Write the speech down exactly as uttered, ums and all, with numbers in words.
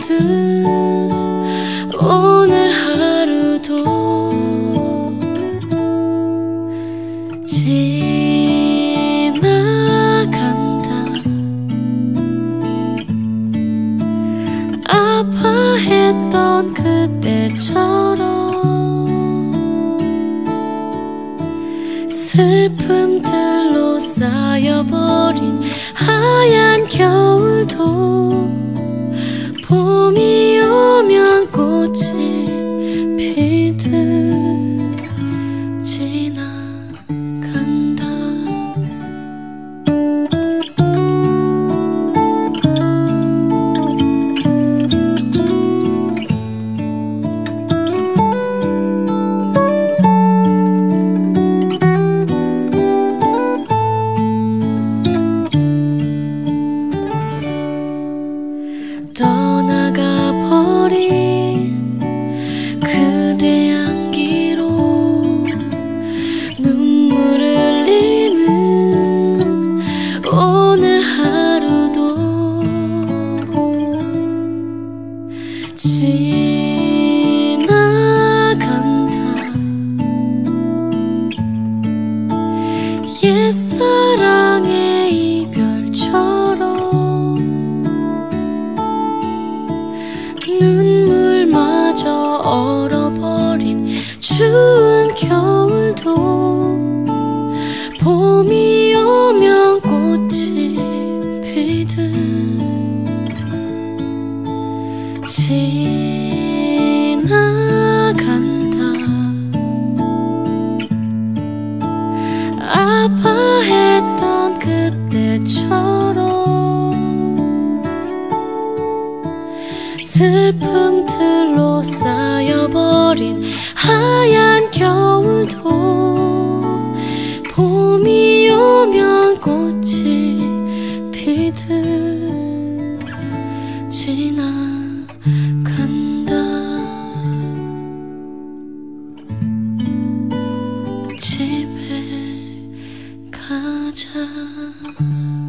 피듯 오늘 하루도 지나간다. 아파했던 그때처럼 슬픔들로 쌓여버린 하얀 겨울도 봄이 오면 꽃이 피듯 지나간다. 떠나가 버린 그대 향기로 눈물 흘리는 오늘 하루도 지나간다. 옛사랑의 이별처럼 눈물마저 얼어버린 추운 겨울도 봄이 오면 꽃이 피듯 지나간다. 아파했던 그때처럼 슬픔들로 쌓여버린 하얀 겨울도 봄이 오면 꽃이 피듯 지나간다. 집에 가자.